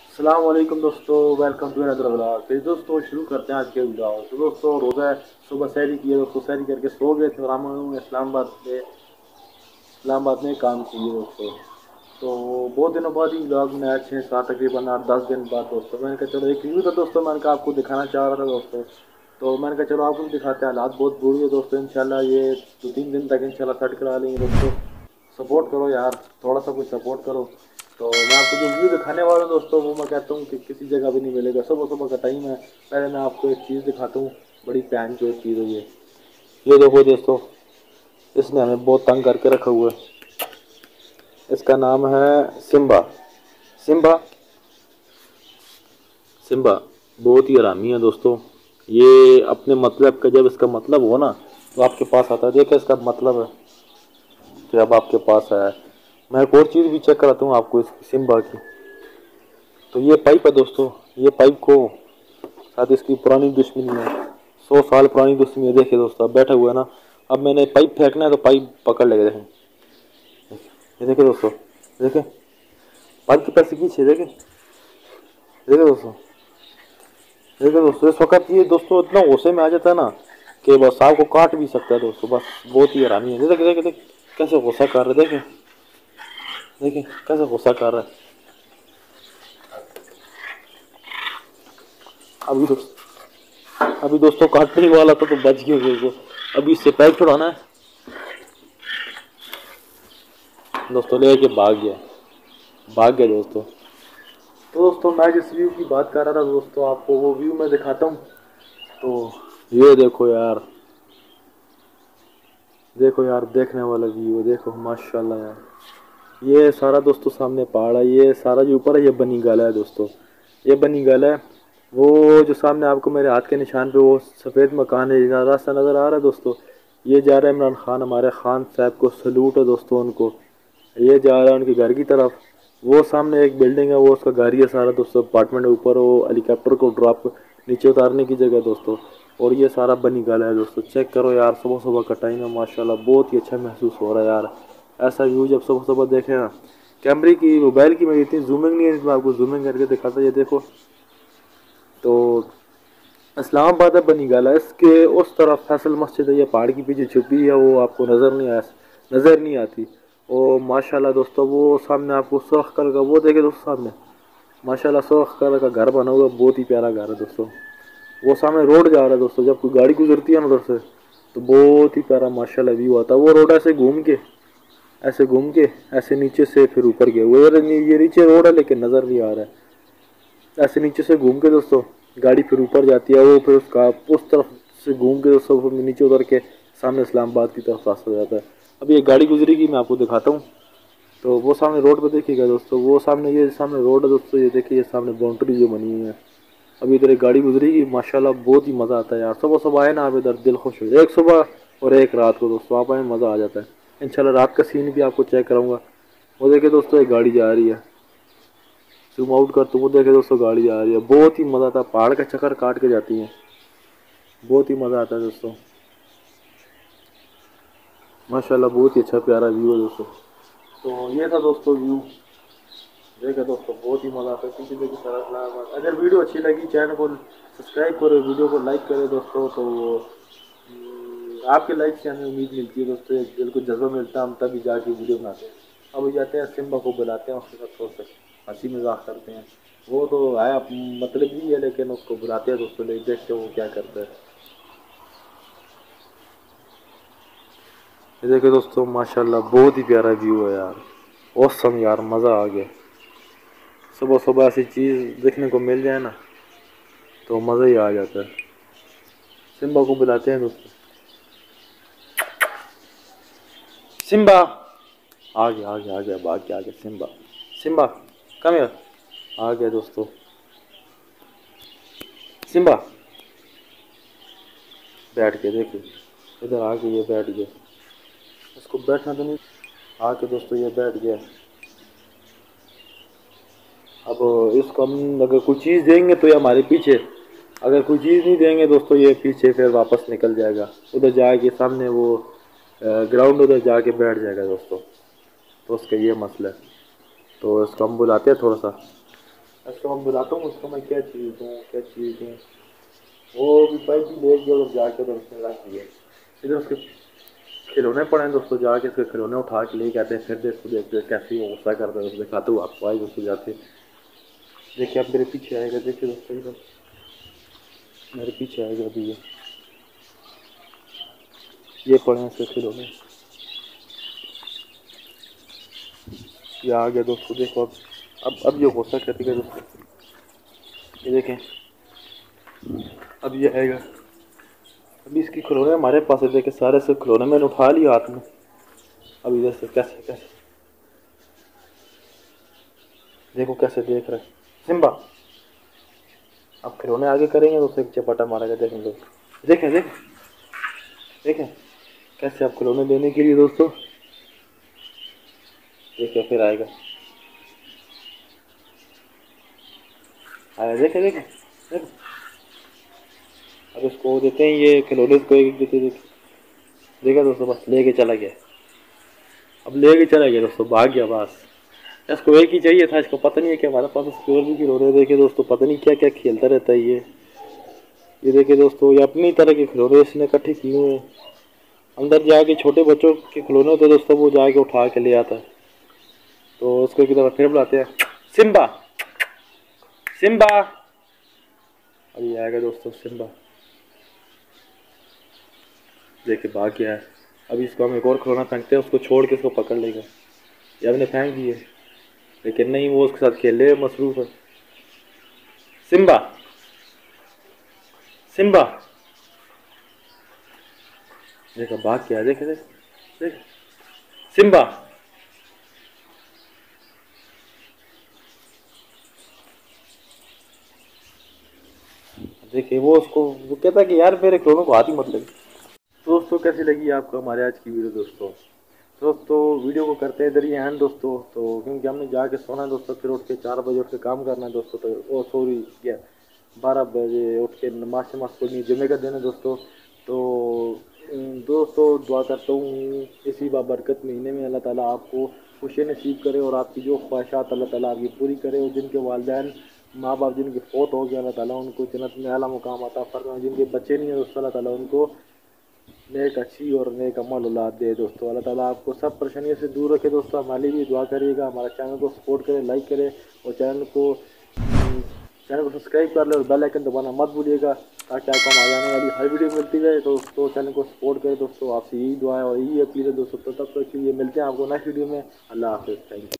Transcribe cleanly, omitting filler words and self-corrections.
अस्सलाम वालेकुम दोस्तों, वेलकम टू अनदर व्लॉग। फिर दोस्तों शुरू करते हैं आज के व्लॉग। तो दोस्तों रोज़ा है, सुबह सैरी की है दोस्तों, सैरी करके सो गए थे और हम इस्लामाबाद में काम किए दोस्तों। तो बहुत दिनों बाद ही व्लॉग में आया, 6 7 तकरीबन 8 10 दिन बाद दोस्तों। मैंने कहा चलो एक रिव्यू था दोस्तों, मैंने कहा आपको दिखाना चाह रहा था दोस्तों। तो मैंने कहा चलो आपको भी दिखाते हैं। हालात बहुत बुरी है दोस्तों, इंशाल्लाह ये 2 3 दिन तक इंशाल्लाह सेट करा लेंगे दोस्तों। सपोर्ट करो यार, थोड़ा सा कुछ सपोर्ट करो। तो मैं आपको जो व्यू दिखाने वाला हूँ दोस्तों, वो मैं कहता हूँ कि किसी जगह भी नहीं मिलेगा। सुबह सुबह का टाइम है। पहले मैं आपको एक चीज़ दिखाता हूँ, बड़ी पैन जो चीज़ है ये देखो दोस्तों, इसने हमें बहुत तंग करके रखा हुआ है। इसका नाम है सिम्बा। सिम्बा सिम्बा बहुत ही हरामी है दोस्तों। ये अपने मतलब का, जब इसका मतलब हो ना तो आपके पास आता है। देखो इसका मतलब है कि अब आपके पास आया है। मैं एक और चीज़ भी चेक कराता हूँ आपको इस सिम्बा की। तो ये पाइप है दोस्तों, ये पाइप को साथ इसकी पुरानी दुश्मनी है, 100 साल पुरानी दुश्मनी है। देखिए दोस्तों अब बैठा हुआ है ना, अब मैंने पाइप फेंकना है तो पाइप पकड़ लेगा। देखें, ये देखिए दोस्तों, देखें पाइप के पैसे खींचे, देखें देखिए दोस्तों, देखिए दोस्तों। इस वक्त ये दोस्तों इतना गुस्से में आ जाता है ना कि बस आपको काट भी सकता है दोस्तों। बस बहुत ही हरामी है। देखिए देखिए देखिए कैसे गुस्सा कर रहा है, देखें देखें कैसे गुस्सा कर रहा है। अभी दोस्तों, अभी दोस्तों काटने ही वाला था तो बच गया दोस्तों। अभी इससे पैक छुड़ाना है दोस्तों, लेके भाग गया दोस्तों। तो दोस्तों मैं जिस व्यू की बात कर रहा था दोस्तों, आपको वो व्यू मैं दिखाता हूँ। तो ये देखो यार, देखो यार देखने वाला व्यू है, देखो माशाल्लाह यार। ये सारा दोस्तों सामने पहाड़ है, ये सारा जो ऊपर है ये बनी गाला है दोस्तों। ये बनी गाला है। वो जो सामने आपको मेरे हाथ के निशान पे वो सफ़ेद मकान है, रास्ता नज़र आ रहा है दोस्तों। ये जा रहा है इमरान खान, हमारे खान साहब को सलूट है दोस्तों उनको। ये जा रहा है उनके घर की तरफ। वो सामने एक बिल्डिंग है, वो उसका घर ही है सारा दोस्तों। अपार्टमेंट है ऊपर, वो हेलीकॉप्टर को ड्रॉप नीचे उतारने की जगह दोस्तों। और ये सारा बनी गाला है दोस्तों। चेक करो यार, सुबह सुबह का टाइम है, माशाल्लाह बहुत ही अच्छा महसूस हो रहा है यार। ऐसा व्यू जब सुबह सुबह देखे ना, कैमरे की मोबाइल की मेरी इतनी जूमिंग नहीं है, मैं आपको जूमिंग करके दिखाता। ये देखो, तो इस्लामाबाद है बनी गाला, इसके उस तरफ फैसल मस्जिद है, ये पहाड़ के पीछे छुपी है, वो आपको नज़र नहीं आती। और माशाल्लाह दोस्तों वो सामने आपको सुर्ख कलर का वो देखे दोस्तों सामने, माशाल्लाह सुर्ख कलर का घर बना हुआ, बहुत ही प्यारा घर है दोस्तों। वो सामने रोड जा रहा है दोस्तों, जब कोई गाड़ी गुजरती है ना उधर से तो बहुत ही प्यारा माशाल्लाह व्यू आता है। वो रोड ऐसे घूम के ऐसे नीचे से फिर ऊपर गया, वो ये नीचे रोड है लेकिन नज़र नहीं आ रहा है। ऐसे नीचे से घूम के दोस्तों गाड़ी फिर ऊपर जाती है, वो फिर उसका उस तरफ से घूम के दोस्तों फिर नीचे उतर के सामने इस्लामाबाद की तरफ रास्ता जाता है। अब ये गाड़ी गुजरेगी, मैं आपको दिखाता हूँ। तो वो सामने रोड पे देखिएगा दोस्तों, वो सामने ये सामने रोड है दोस्तों, ये देखिए ये सामने बाउंड्री जो बनी हुई है। अभी इधर एक गाड़ी गुजरेगी, माशाल्लाह बहुत ही मज़ा आता है यार। सुबह सुबह आए ना आप इधर, दिल खुश हो जाए। एक सुबह और एक रात को दोस्तों आप आए, मज़ा आ जाता है। इंशाल्लाह रात का सीन भी आपको चेक कराऊंगा। वो देखिए दोस्तों एक गाड़ी जा रही है, जूम आउट कर तो वो देखे दोस्तों गाड़ी आ रही है। बहुत ही मज़ा आता है, पहाड़ का चक्कर काट के जाती है, बहुत ही मज़ा आता है दोस्तों। माशाल्लाह बहुत ही अच्छा प्यारा व्यू है दोस्तों। तो ये था दोस्तों व्यू, देखा दोस्तों बहुत ही मज़ा आता है। किसी देखिए सारा सलाम। अगर वीडियो अच्छी लगी चैनल को सब्सक्राइब करो, वीडियो को लाइक करें दोस्तों। तो आपके लाइक से हमें उम्मीद मिलती है दोस्तों, एक दिल को जज्बा मिलता है, हम तभी जाके वीडियो बनाते हैं। अब जाते हैं सिम्बा को बुलाते हैं, उसके साथ थोड़ा सा हंसी मजाक करते हैं। वो तो आया मतलब भी है लेकिन उसको बुलाते हैं दोस्तों, लेकिन देखते हैं वो क्या करता है। ये देखिए दोस्तों माशाल्लाह बहुत ही प्यारा व्यू है यार, औसम यार, मज़ा आ गया। सुबह सुबह ऐसी चीज़ देखने को मिल जाए ना तो मज़ा ही आ जाता है। सिम्बा को बुलाते हैं दोस्तों। सिम्बा आ गया भाग के आ गया सिम्बा। सिम्बा कम हियर, आ गया दोस्तों सिम्बा। बैठ के देखिए, इधर आके ये बैठ गया। इसको बैठना तो नहीं, आके दोस्तों ये बैठ गया। अब इसको हम अगर कोई चीज़ देंगे तो ये हमारे पीछे, अगर कोई चीज़ नहीं देंगे दोस्तों ये पीछे फिर वापस निकल जाएगा। उधर जाके सामने वो ग्राउंड, उधर जाके बैठ जाएगा दोस्तों। तो उसका ये मसला है। तो इसको हम बुलाते हैं थोड़ा सा, उसको मैं बुलाता हूँ, उसको मैं क्या चीज़ दूँ क्या चीज़ दूँ। वो भी पाइप भी ले गया और जाके उधर उसने रख दिया। इधर उसके खिलौने पड़े हैं दोस्तों, जाके उसके खिलौने उठा के ले आते हैं। फिर देखो देखते कैसे वो गुस्सा करता है, उसको दिखाते हुए आपको आए दोस्तों जाते। देखिए अब मेरे पीछे आएगा, देखिए दोस्तों इधर मेरे पीछे आएगा अभी ये पड़े हैं उसके खिलौने। ये आ गया दोस्तों, देखो अब ये गुस्सा करेगा दोस्तों, ये देखें अब ये आएगा। अभी इसके खिलौने हमारे पास है, देखे सारे से खिलौने मैंने उठा लिया हाथ में। अब इधर से कैसे कैसे देखो कैसे देख रहे हैं सिम्बा। अब खिलौने आगे करेंगे तो उसे एक चपाटा मारेगा, देखें लोग, देखें देखें देखें कैसे आप खिलौने देने के लिए दोस्तों। देखें फिर आएगा, आया देखें देखें देखें। अब इसको देते हैं ये खिलौने, इसको एक देते देखे, देखा दोस्तों बस लेके चला गया। अब लेके चला गया दोस्तों, भाग गया बस। इसको एक ही चाहिए था, इसको पता नहीं है कि हमारे पास इसके और भी खिलौने। देखे दोस्तों पता नहीं क्या क्या खेलता रहता है ये देखे दोस्तों, ये अपनी तरह के खिलौने इसने इकट्ठे किए हुए हैं। अंदर जाके छोटे बच्चों के खिलौने होते दोस्तों, वो जाके उठा के ले आता है। तो उसको की तरह फिर बुलाते हैं सिम्बा सिम्बा। अभी आएगा दोस्तों सिम्बा, देखे भाग गया है। अभी इसको हम एक और खिलौना फेंकते हैं, उसको छोड़ के इसको पकड़ लेगा। ये हमने फेंक दिए लेकिन नहीं, वो उसके साथ खेलने में मसरूफ है। सिम्बा सिम्बा देखा भाग गया, देखे देख देख सिम्बा। देखिए वो कहता है कि यार मेरे खिलौनों को हाथ ही मत लगे। दोस्तों कैसी लगी आपको हमारे आज की वीडियो दोस्तों वीडियो को करते हैं इधर ही एंड दोस्तों। तो क्योंकि हमने जाके सोना है दोस्तों, फिर उठ के 4 बजे उठ के काम करना है दोस्तों। तो ओ सॉरी क्या 12 बजे उठ के नमाज शमाज पढ़नी, जुमे का दिन है दोस्तों। तो दोस्तों दुआ करता हूँ इसी बाबरकत महीने में अल्लाह ताला आपको खुशी नसीब करे और आपकी जो ख्वाहिशात अल्लाह ताला आपकी पूरी करे। और जिनके वालिदैन माँ बाप जिनके फौत हो गए अल्लाह ताला उनको जन्नत में आला मुकाम अता फरमाए। जिनके बच्चे नहीं है दोस्तों अल्लाह ताला उनको नेक अच्छी और नेक अमल औलाद दे दोस्तों। अल्लाह ताला आपको सब परेशानियों से दूर रखे दोस्तों। हमारी भी दुआ करिएगा, हमारा चैनल को सपोर्ट करें, लाइक करें और चैनल को सब्सक्राइब कर लें और बेल आइकन दबाना मत भूलिएगा, ताकि आपको हमारी आने वाली हर वीडियो मिलती रहे। दोस्तों चैनल को सपोर्ट करें दोस्तों, आपसे यही दुआ है और यही अपील है दोस्तों। तो तब तक के लिए मिलते हैं आपको नेक्स्ट वीडियो में। अल्लाह हाफिज़, थैंक यू।